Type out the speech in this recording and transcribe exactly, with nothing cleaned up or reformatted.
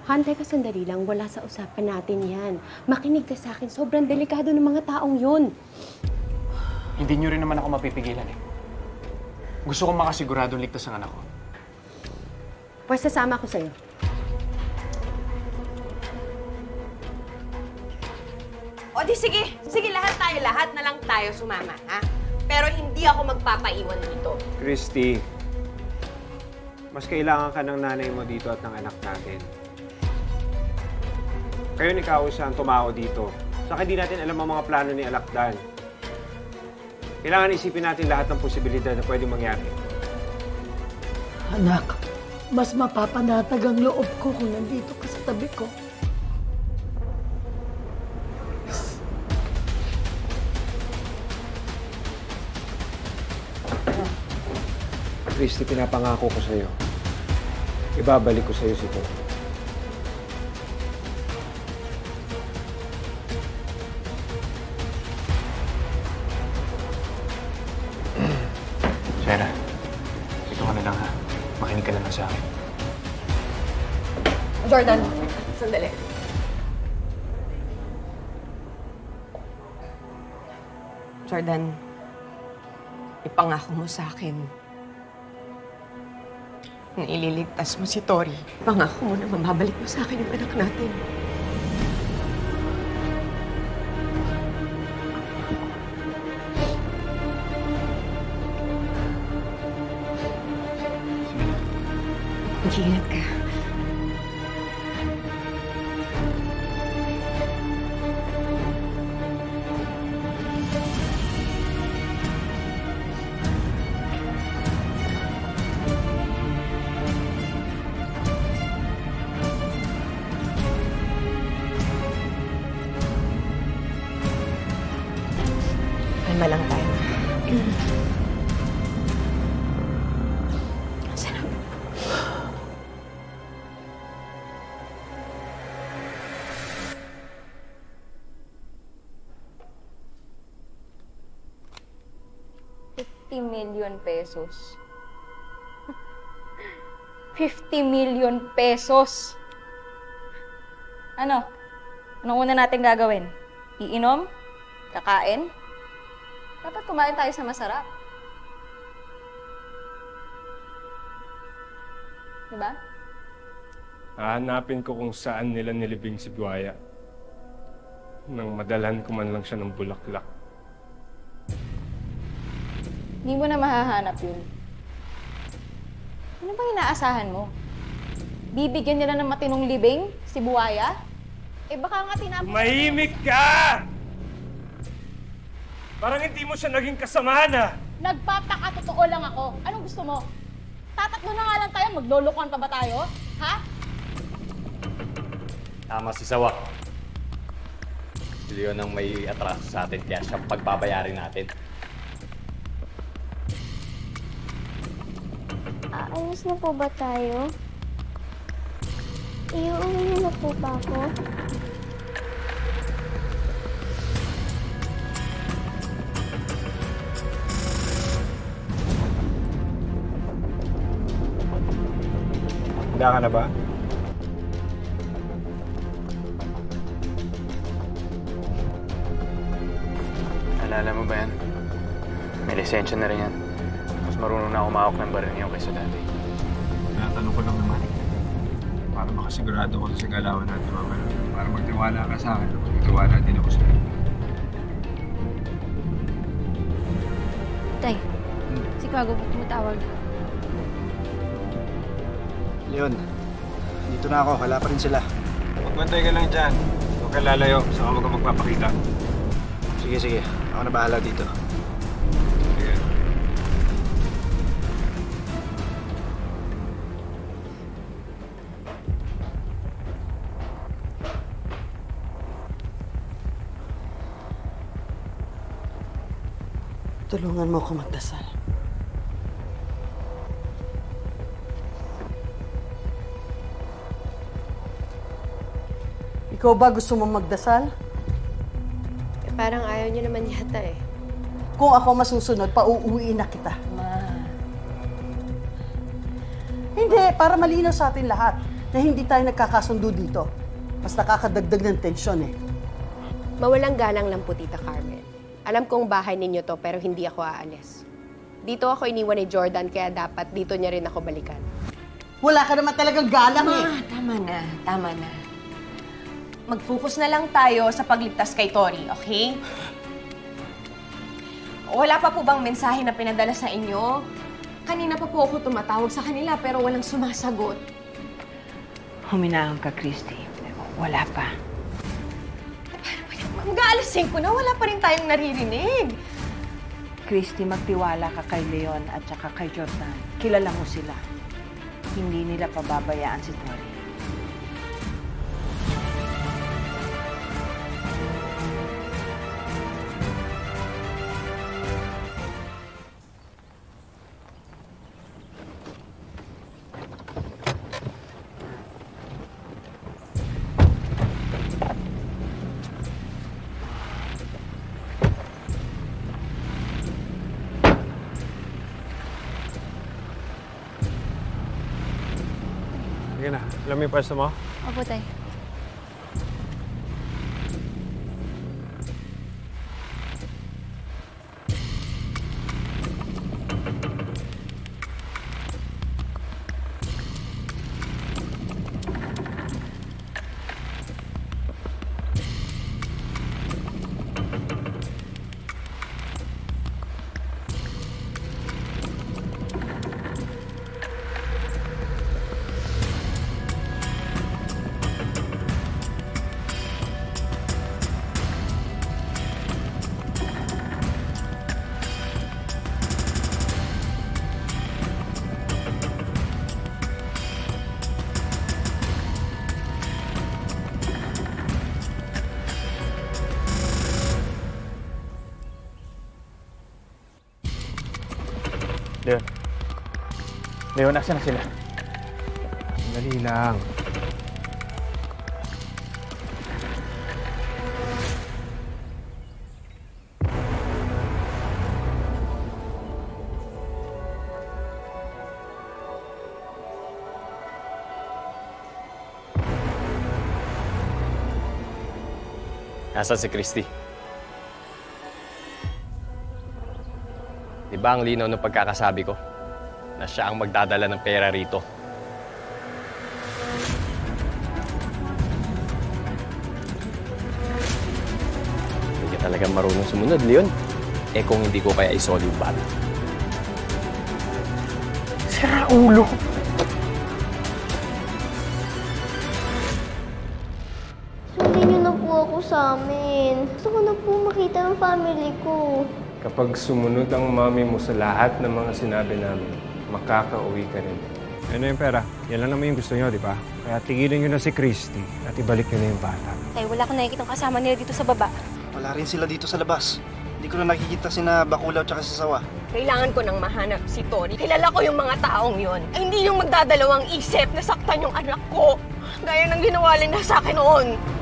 Han, teka sandali lang. Wala sa usapan natin yan. Makinig ka sa akin. Sobrang delikado ng mga taong yun. Hindi nyo rin naman ako mapipigilan eh. Gusto kong makasiguradong ligtas ang anak ko. Pwes sasama ko sa'yo. O di sige, sige lahat tayo, lahat na lang tayo sumama, ha? Pero hindi ako magpapaiwan dito. Christy, mas kailangan ka ng nanay mo dito at ng anak natin. Kayo ni Kausa ang tumao dito. Saka hindi natin alam ang mga plano ni Alakdan. Kailangan isipin natin lahat ng posibilidad na pwedeng mangyari. Anak, mas mapapanatag ang loob ko kung nandito ka sa tabi ko. Christy, pinapangako ko sa'yo. Ibabalik ko sa'yo si Tony. Sarah, ito ka na lang ha. Makinig ka lang sa akin. Jordan, sandali. Jordan, ipangako mo sa akin na ililigtas mo si Tori. Pangako mo na mababalik mo sa akin yung anak natin. Mag-iingat ka. Kalma lang tayo. Sana. fifty million pesos. fifty million pesos! Ano? Anong una natin gagawin? Iinom? Kakain? Dapat kumain tayo sa masarap. Diba? Hahanapin ko kung saan nila nilibing si Buhaya. Nang madalhan ko man lang siya ng bulaklak. Hindi mo na mahahanap yun. Ano ba inaasahan mo? Bibigyan nila ng matinong libing si Buhaya? Eh baka nga tinapos... Tumahimik ka! Parang hindi mo siya naging kasamahan ah! Nagpapakatotoo lang ako. Anong gusto mo? Tatatlo na nga lang tayo, maglolokohan pa ba tayo? Ha? Tama si Sawak. Si Leon ang may atraso sa atin, kaya siyang pagbabayarin natin. Aalis na po ba tayo? Iuwi niyo na po ba ako? Handa ka na ba? Alala mo ba yan? May lisensya na rin yan. Mas marunong na umawak ng baril niyo kaysa dati. Natanong ko lang naman. Para makasigurado ko sa galawan natin mamaya. Para magtiwala ka sa akin, magtiwala din ako sa'yo. Tay, si Kago po tumatawag. Leon, dito na ako. Wala pa rin sila. Magbantay ka lang dyan. Huwag ka lalayo. Saka huwag ka magpapakita. Sige, sige. Ako na bahala dito. Sige. Tulungan mo ako magdasal. Ikaw ba gusto mo magdasal? Eh, parang ayaw niyo naman yata eh. Kung ako masusunod, pauuwiin na kita. Ma. Hindi, para malinaw sa atin lahat. na hindi tayo nagkakasundo dito. Mas nakakadagdag ng tensyon eh. Mawalang galang lang po, Tita Carmen. Alam kong bahay ninyo to, pero hindi ako aalis. Dito ako iniwan ni Jordan, kaya dapat dito niya rin ako balikan. Wala ka naman talagang galang eh. Ma, tama na, tama na. Mag-focus na lang tayo sa pagligtas kay Tori, okay? Wala pa po bang mensahe na pinadala sa inyo? Kanina pa po ako tumatawag sa kanila pero walang sumasagot. Huminahon ka, Christy. Wala pa. Mag-aalisin ko na, wala pa rin tayong naririnig. Christy, magtiwala ka kay Leon at saka kay Jordan. Kilala mo sila. Hindi nila pababayaan si Tori. Sige na. Alam mo yung pwesto mo? Opo, tay. Leon. Leon, nasa na sila? Dali lang. Nasaan si Christy? Di ba ang linaw ng pagkakasabi ko na siya ang magdadala ng pera rito? Hindi ka talaga marunong sumunod, Leon. Eh kung hindi ko kaya isoli yung bata. Sira ulo! Sundin niyo na po ako sa amin. Gusto ko na po makita ng family ko. Kapag sumunod ang mami mo sa lahat ng mga sinabi namin, makakauwi ka rin. Ano yung pera? Yan lang naman yung gusto nyo, di ba? Kaya tigilan nyo na si Christy at ibalik nyo na yung bata. Tay, wala akong nakikitang kasama nila dito sa baba. Wala rin sila dito sa labas. Hindi ko na nakikita sina Bakulaw at si Sawa. Kailangan ko nang mahanap si Tori. Kilala ko yung mga taong yon. Ay, hindi yung magdadalawang isip na saktan yung anak ko. Gaya ng ginawa nila sa akin noon.